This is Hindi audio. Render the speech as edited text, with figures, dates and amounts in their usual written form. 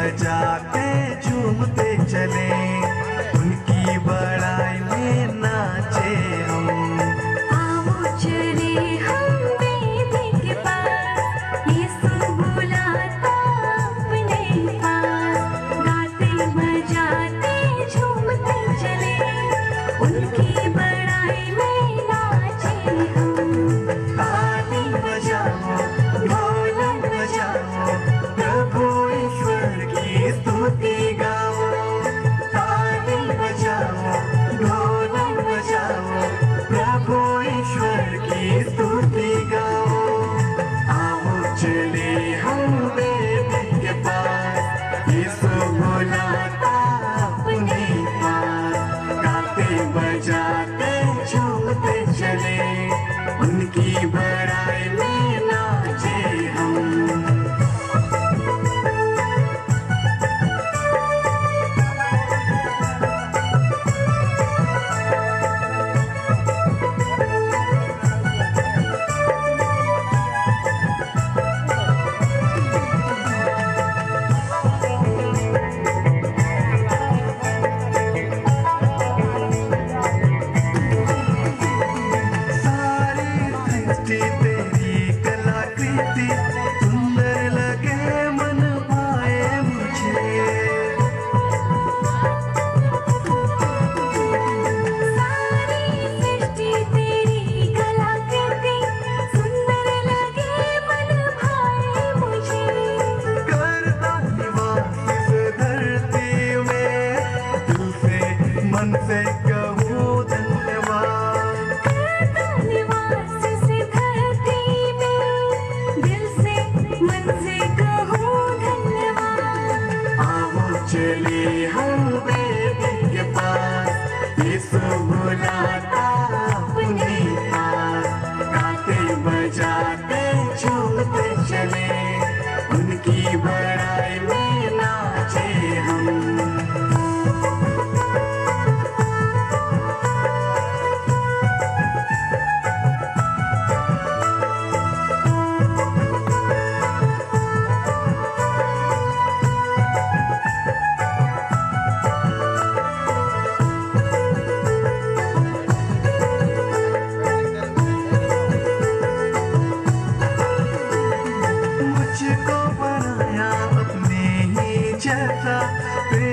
बजाते झूमते चले, उनकी बड़ाई में नाचे हम। आओ चले हम बेबी के पास, यीशु बुलाता अपने पास। गाते बजाते झूमते चले, उनकी बड़ाई में नाचे हम। ताली बजाओ, ढोलक बजाओ, प्रभु ईश्वर की स्तुति गाओ। ताली बजाओ, ढोलक बजाओ, प्रभु ईश्वर की स्तुति गाओ। आओ चले हम बेबी के पास, यीशु बुलाता अपने पास। गाते बजाते झूमते चले, उनकी बड़ाई में नाचे हम। सारी सृष्टि तेरी कलाकृति, सुंदर लगे मन भाए मुझे। सारी सृष्टि तेरी कलाकृति, सुंदर लगे मन भाए मुझे। करता निवास इस धरती में, दिल से मन से कहूँ धन्यवाद। करता निवास इस धरती में, दिल से मन से कहूँ धन्यवाद। आओ चले हम बेबी के पास, यीशु बुलाता अपने पास। गाते बजाते झूमते चले, उनकी बड़ाई में नाचे हम। मुझको बनाया अपने ही जैसा,